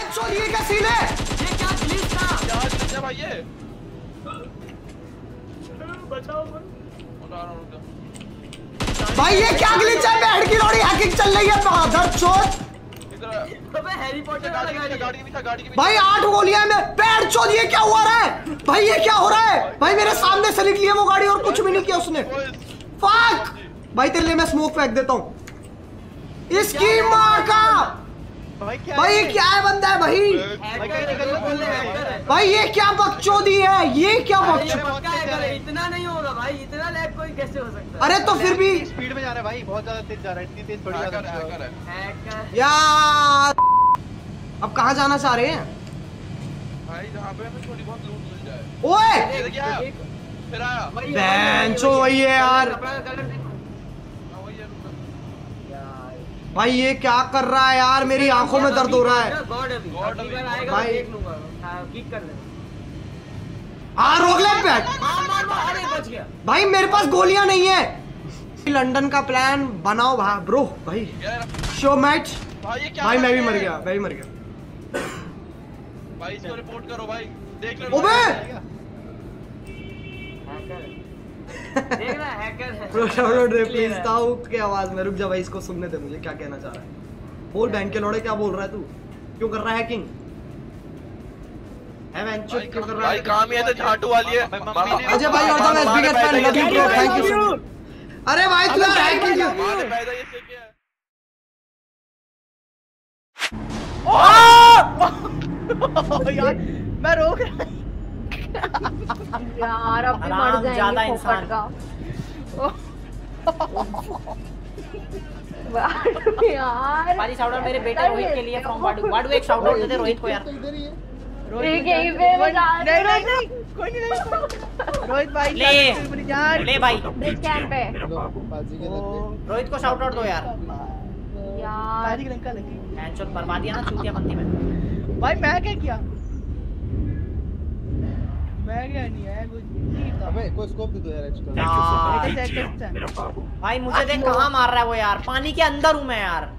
चोद ये क्या सीन है? ये क्या ग्लिच था? क्या ग्लिच है भाई ये? बचाओ भाई ये क्या ग्लिच है? बैठ की लोड़ी हैकिंग चल रही है बहादुर चोद। अबे हैरी पॉटर वाला गाड़ी भी था गाड़ी की भी। भाई 8 गोलियां में बैठ चोद ये क्या हुआ रहा है? भाई ये क्या हो रहा है? भाई मेरे सामने से निकली है वो गाड़ी और कुछ भी नहीं किया उसने। फक भाई तेरे लिए मैं स्मोक फेंक देता हूँ। इसकी माँ का भाई ये क्या है बंदा है भाई? भाई ये क्या बकचोदी है? ये क्या बकचोदी? इतना नहीं होगा भाई, इतना लैग कोई कैसे हो सकता है? अरे तो फिर भी स्पीड में जा रहा है भाई, बहुत ज्यादा तेज जा रहा है, इतनी तेज थोड़ी ज्यादा यार। अब कहाँ जाना चाह रहे हैं भाई? जहाँ पे हमें थोड़ी बहुत लूट मिल जाए। ओए फिर आया बेंचो वही है यार। भाई ये क्या कर रहा है यार? मेरी आंखों में दर्द हो रहा है भाई। हाँ रोक ले बैठ। भाई मेरे पास गोलियां नहीं है। लंदन का प्लान बनाओ भाई ब्रो। भाई शो मैच भाई मैं भी मर गया, मैं भी मर गया भाई। इसको रिपोर्ट करो भाई, देख लो। ओबे देख रहा हैकर है। ब्रो शाउट आउट रे प्लीज ताऊ की आवाज में। रुक जा भाई इसको सुनने दे मुझे क्या कहना चाह रहा है। बोल बैंक के लौड़े क्या बोल रहा है तू? क्यों कर रहा है हैकिंग? है वेंचर क्यों कर रहा है? भाई काम ही है तो झाटू वाली है। अजय भाई और the best biggest fan love you bro, thank you so much. अरे भाई तू यार हैकिंग क्यों? यार मैं रोक यार अब भी मर जाएंगे पोपट का। यार पाजी शाउट आउट मेरे बेटे रोहित के लिए फ्रॉम वाडू। वाडू एक शाउट आउट दे दे रोहित को यार। रोहित यहीं पे बता दे। नहीं कोई नहीं रोहित भाई ले भाई ब्रिज कैंप पे रोहित को शाउट आउट दो यार। यार हैंडशॉट बर्बाद दिया ना चूतिया बंदी में। भाई मैं क्या किया? मैं क्या नहीं है कुछ। अबे कोई स्कोप दे दो यार एक्स्ट्रा। भाई मुझे देख कहां मार रहा है वो यार। पानी के अंदर हूं मैं यार।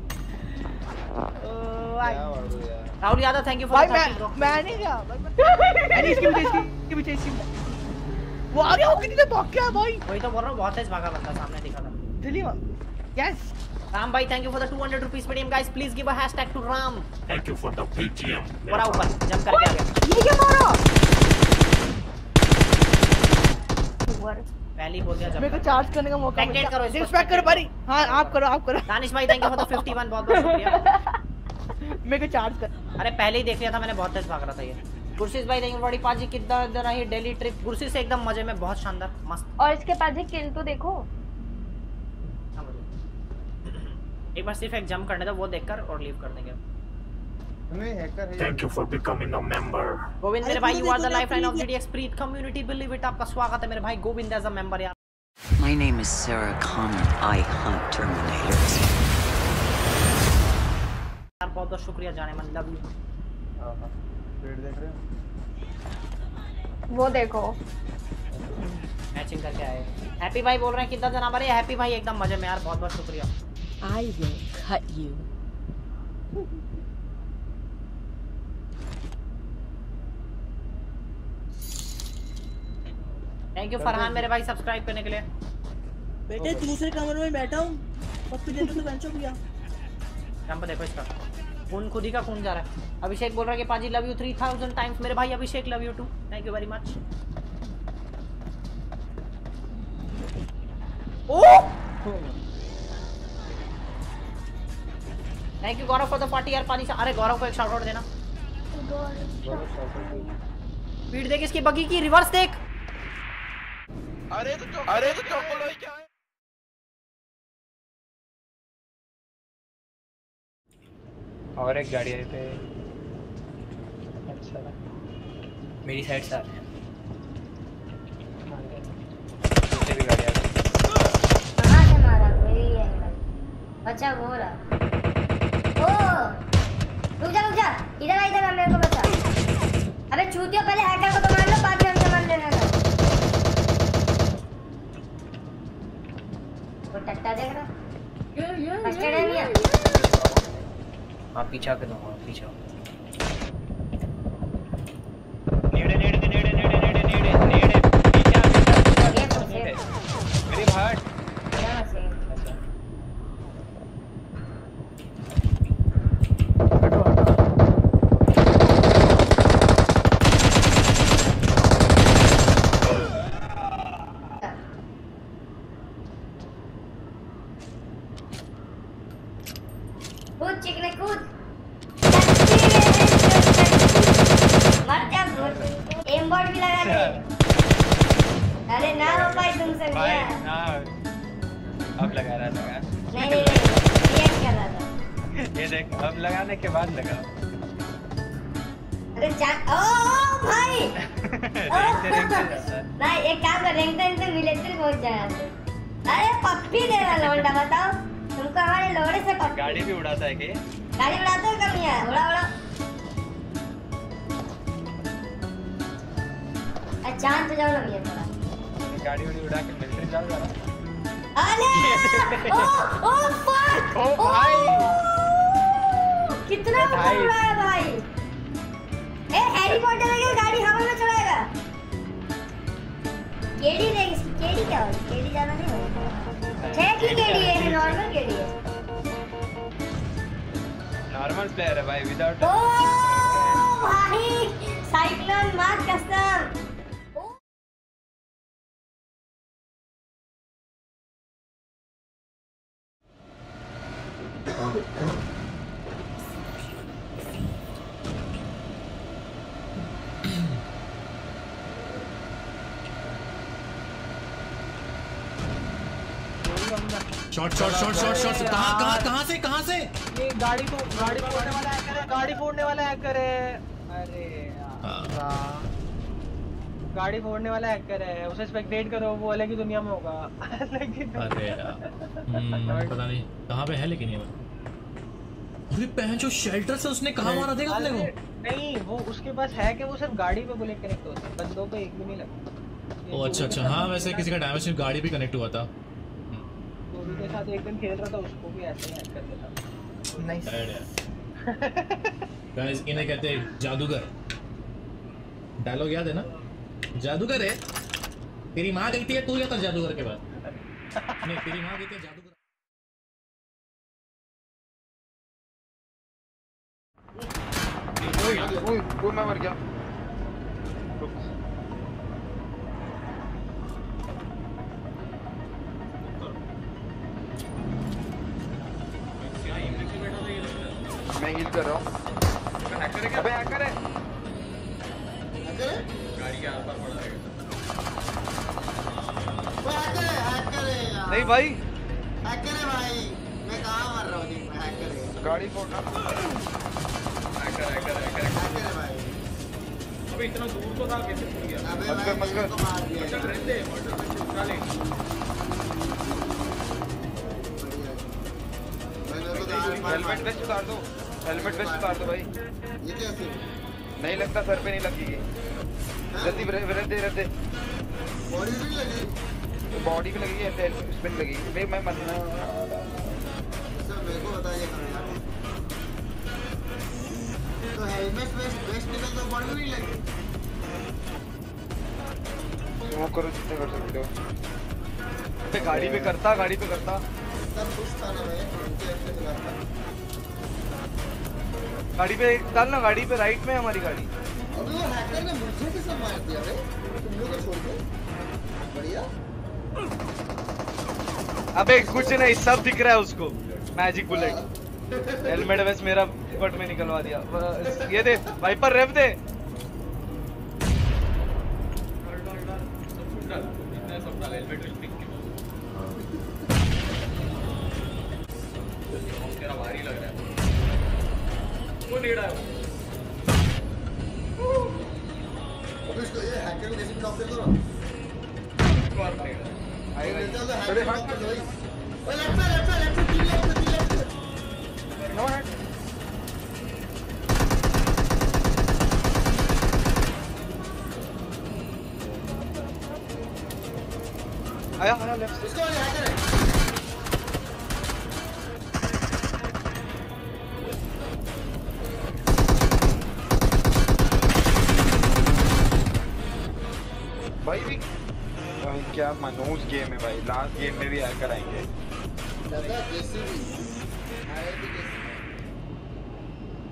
Rahul Yadav thank you for the bro. मैं नहीं गया अरे इसके पीछे इसके वो आ गया। वो कितने भाग गया भाई? वही तो बोल रहा हूं, बहुत तेज भागा बंदा सामने दिखा था। जल्दी यस राम भाई thank you for the 200 rupees Paytm guys. Please give a hashtag to Ram. Thank you for the Paytm. बड़ा ऊपर जंप करके आ गया। ये क्या मारा? पहली बोल दिया जब मेरे को चार्ज करने का मौका मिला। करो इसको रिस्पेक्ट करो भाई। हां आप करो दानिश भाई थैंक यू फॉर द 51 बहुत बहुत शुक्रिया। मेरे को चार्ज कर। अरे पहले ही देख लिया था मैंने, बहुत तेज भाग रहा था ये। गुरशीस भाई थैंक यू बड़ी पाजी कितना रही डेली ट्रिप? गुरशीस से एकदम मजे में, बहुत शानदार मस्त। और इसके पाजी किल तो देखो। एक बार सिर्फ एक जंप करने दो वो देखकर और लीव कर देंगे। Thank you for becoming a member. Govind मेरे भाई you are the lifeline of GDX Preet community believe it. आपका स्वागत है मेरे भाई गोविंद एज अ मेंबर यार। My name is Sarah Connor. I hunt Terminators. यार बहुत बहुत शुक्रिया जाने मन लव यू। पेड़ देख रहे हो? वो देखो मैचिंग करके आए। हैप्पी भाई बोल रहे हैं कितना जना भरे। हैप्पी भाई एकदम मजे में यार, बहुत बहुत शुक्रिया। I will cut you. Thank you Farhan मेरे भाई सब्सक्राइब करने के लिए। बेटे दूसरे कमरे में बैठा हूँ पप्पी दे दो तो बेंचो किया। जंप देखो इसका खून खुद ही का खून जा रहा है। अभिषेक बोल रहा है कि पाजी लव यू 3000 टाइम्स। मेरे भाई Abhishek love you too, thank you very much. Thank you Gaurav for the 40 यार पाजी। अरे गौरव को एक शाउट आउट देना। स्पीड देख इसकी बगी की, रिवर्स देख। अरे तो चप्पल भाई क्या है? और एक गाड़ी है पे। अच्छा मेरी साइड से आ रहे हैं। दूसरी भी गाड़ी आ रही है। कहां से मारा? मेरी है बच्चा वो रहा। ओ रुक जा इधर आ मेरे को बचा। अबे चूतियों पहले हैकर को तो मार लो, बाद में हमसे मार लेना। वो टट्टा देख रहा फर्स्ट एड है। हाँ पीछा के दूंगा पीछा। कूद चिकने कूद मत जा एम बॉट भी लगा दे। अरे ना हो भाई तुमसे भाई भैया ना अब लगा रहा था नहीं रिएक्ट कर रहा था। ये देख अब लगाने के बाद लगा अरे जा ओ भाई नहीं एक काम कर रेंगते मिलिट्री पहुंच जाए। अरे पप्पी दे रहा लौंडा बताओ तुमको हमारे लोड़े से पप्पी गाड़ी भी उड़ाता है क्या? गाड़ी उड़ाते हो कम यार उड़ा उड़ा चांद पे जाओ ना भैया थोड़ा गाड़ी उड़ा के मिलिट्री जाओ जरा। अरे ओ फक ओ भाई कितना ऊपर उड़ा है भाई। ए हैरी पॉटर की गाड़ी हवा में चढ़ाएगा। केडी देख केडी क्या हो केडी जाना नहीं हो ठीक ही केडी है नॉर्मल केडी है नॉर्मल प्लेयर है भाई विदाउट ओ भाई साइक्लोन मार कसम शॉट कहाँ से ये गाड़ी फोड़ने वाला हैकर है। अरे गाड़ी फोड़ने वाला हैकर है उसे स्पेक्टेट करो वो अलग ही दुनिया में होगा। अरे पता नहीं कहाँ पे है लेकिन ये अरे पहन जो शेल्टर से उसने कहाँ मारा देगा अपने को। नहीं वो उसके पास है कि वो सिर्फ गाड़ी पे बुलेट कनेक्ट होते हैं बंदों पे एक भी नहीं लगता। ओ अच्छा हाँ वैसे किसी का डैमेज सिर्फ गाड़ी भी कनेक्ट हुआ था। के साथ एक दिन खेल रहा था उसको भी ऐसे ही हैक कर देता। नाइस गाइस इन्हें कहते हैं जादूगर। डायलॉग याद है ना जादूगर है तेरी माँ कहती है तू या था जादूगर के बाद नहीं तेरी माँ कहती है जादूगर। ओए मैं मर गया। मैं हील कर रहा हूँ। अबे हैकर है। गाड़ी के आसपास पड़ा रहेगा। नहीं भाई हैकर है भाई मैं कहाँ मर रहा हूँ जी हैकर है गाड़ी फोड़ना। हैकर है भाई। अबे इतना दूर तो था कैसे छूट गया? मत कर चल रहते मर्डर उठा ले। हेलमेट वेस्ट उतार दो भाई। ये कैसे नहीं लगता सर पे नहीं लगेगी जल्दी रहते बॉडी भी लगी बॉडी पे लगेगी ऐसे इसमें लगेगी भाई मैं मरना सर मेरे को बताइए यार तो हेलमेट वेस्ट निकल तो बॉडी भी लगी स्मोक करो जितने कर सकते हो। गाड़ी पे करता सब कुछ था ना भाई उनके ऐसे करता गाड़ी पे डाल ना गाड़ी पे राइट में हमारी गाड़ी। अबे वो हैकर ने मुझे किसने मार दिया बे तुम लोग को छोड़ के बढ़िया। अबे कुछ नहीं सब दिख रहा है उसको मैजिक बुलेट हेलमेट वेस्ट मेरा बट में निकलवा दिया। ये दे वाइपर रेव दे सब डाल हेलमेट वेस्ट पिक तेरा भारी लग रहा है वो नेड़ा है अबे इसको ये हैकर को कैसे ड्रॉप कर दो ना बार नेड़ा अरे हाथ कर दो भाई ओए लेफ्ट पे तीन लेफ्ट नो हैक आया लेफ्ट इसको हैकर है भाई भी भाई क्या मनोज गेम है भाई लास्ट गेम में भी हैकर आएंगे। दादा जैसे भी आए भी जैसे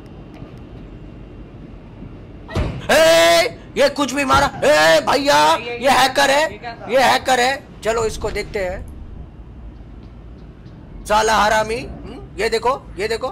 ये कुछ भी मारा। ए भैया ये हैकर है, ये हैकर है। चलो इसको देखते हैं। साला हरामी। ये देखो, ये देखो।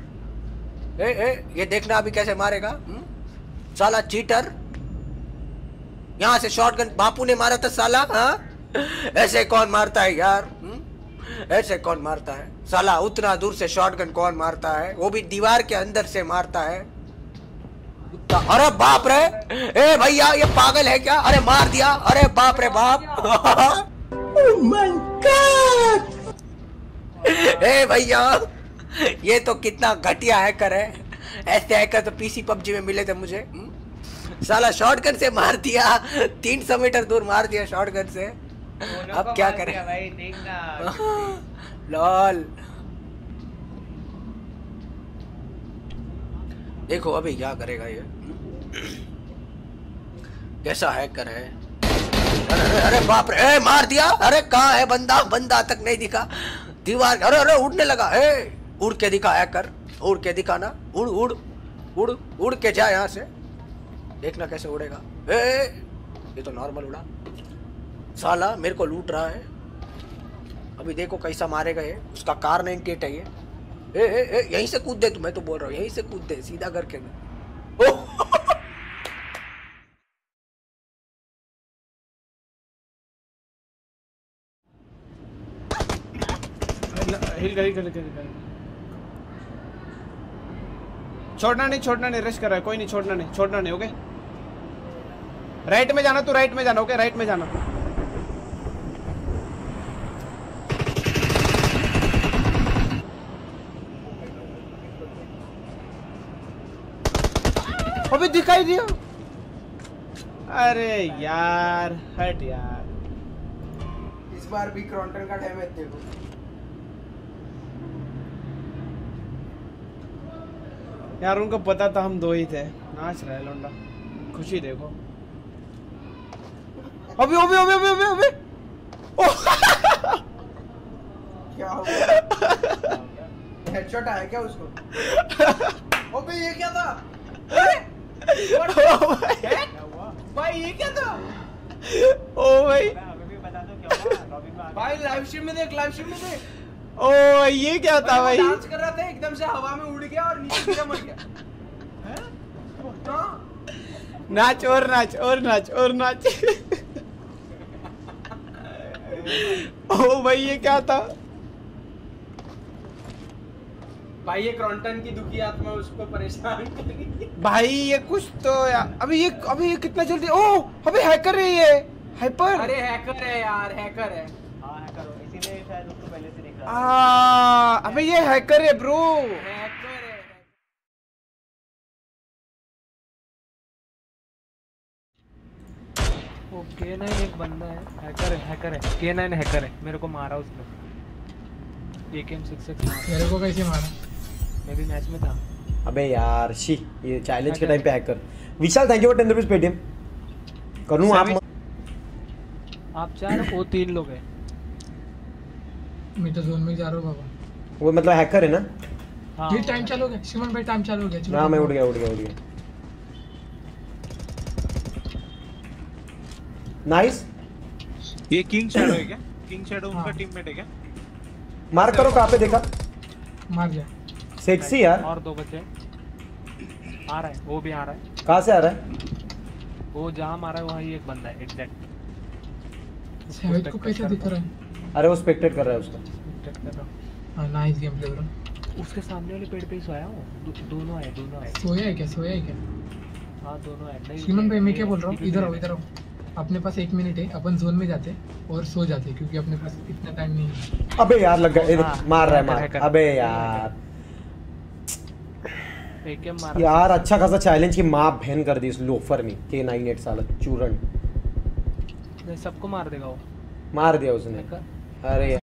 ये देखना अभी कैसे मारेगा। साला चीटर। यहाँ से शॉटगन बापू ने मारा था साला। हाँ ऐसे कौन मारता है यार? ऐसे कौन मारता है साला? उतना दूर से शॉटगन कौन मारता है? वो भी दीवार के अंदर से मारता है। अरे बाप रे, ए भैया ये पागल है क्या? अरे मार दिया। अरे बाप रे बाप। Oh my God! ए भैया ये तो कितना घटिया हैकर है। ऐसे हैकर तो पीसी पबजी में मिले थे मुझे। साला शॉटगन से मार दिया, 300 मीटर दूर मार दिया शॉटगन से। अब क्या करें भाई? देखना लॉल। देखो अभी क्या करेगा ये। कैसा हैकर है? अरे अरे बाप रे, ए मार दिया। अरे कहाँ है बंदा? बंदा तक नहीं दिखा दीवार। अरे अरे उड़ने लगा। ए उड़ के दिखा हैकर, उड़ के दिखा ना। उड़ उड़ उड़ उड़ के जा यहाँ से। देखना कैसे उड़ेगा। ये तो नॉर्मल उड़ा। साला मेरे को लूट रहा है। अभी देखो कैसा मारेगा ये। उसका कार 98 है ये। यहीं से कूद दे तू। मैं तो बोल रहा हूँ यहीं से कूद दे सीधा करके। छोड़ना नहीं, छोड़ना नहीं। रश कर रहा है कोई नहीं। छोड़ना नहीं, छोड़ना नहीं। ओके राइट में जाना, तू राइट में जाना। ओके राइट में जाना। अभी दिखाई दिया। अरे यार हट यार। इस बार भी क्रॉन्टन का डैमेज देखो। यार उनको पता था हम दो ही थे। नाच रहा है लौंडा। खुशी देखो। अभी अभी अभी अभी अभी अभी क्या हो गया? हेडशॉट आया क्या उसको? अबे ये क्या था? भाई ये क्या था? ओ भाई भाई लाइव स्ट्रीम में देख, लाइव स्ट्रीम में देख। ओ ये क्या था भाई? डांस कर रहा था, एकदम से हवा में उड़ गया और नीचे गिरा, मर गया। नाच और नाच और नाच और नाच। ओ भाई ये क्या था? भाई ये क्रॉन्टन की दुखी आत्मा उसको परेशान करेगी। भाई ये कुछ तो यार। अभी ये कितना जल्दी। ओ अबे हैकर है ये। हाइपर। अरे हैकर है यार, हैकर है। हाँ हैकर हो, इसीलिए शायद उसको पहले से दिख रहा है। अबे ये हैकर है ब्रो। हैकर है। वो K9 एक बंदा है, हैकर है, हैकर है। K9 हैकर है, मेरे को मारा उसने। AK-M66 मारा। मेरे को कैसे मारा? मैं भी मैच में था। अबे यार शी, ये चैलेंज के टाइम पे hacker. Vishal thank you for 10 rupees Paytm. करूँ आप 4 वो 3 लोग हैं। मैं तो जोन में जा रहा हूँ बाबा। वो मतलब हैकर है ना? हाँ। ये टाइम चालू हो गया शिमन भाई, टाइम चालू हो गया। चलो हाँ मैं उड़ गया। नाइस। ये किंग शैडो है क्या? किंग शैडो उनका टीममेट है क्या? मार्क करो कहाँ पे देखा? मार गया। सेक्सी यार। और 2 बचे। आ रहा है, वो भी आ रहा है। कहाँ से आ रहा है? वो जहाँ मारा है वहीं एक बंदा है एग्जैक्ट। सैवेज को कैसा दिख रहा है? अरे वो स्पेक्टेट कर रहा है उसका। स्पेक्टेट कर रहा हूँ। हां नाइस गेम प्ले ब्रो। उसके सामने वाले पेड़ पे ही सोया हूँ। दोनों आए। सोया है क्या? हाँ दोनों आए। शिमन भाई मैं क्या बोल रहा हूँ, इधर आओ। अपने पास 1 मिनट है, अपन जोन में जाते और सो जाते क्योंकि अपने पास इतना टाइम नहीं है। अबे यार लग गया। मार रहा है मार। अबे यार यार अच्छा खासा चैलेंज की माँ बहन कर दी इस लोफर ने। K98 साला चूरन। सबको मार देगा वो। मार दिया उसने। अरे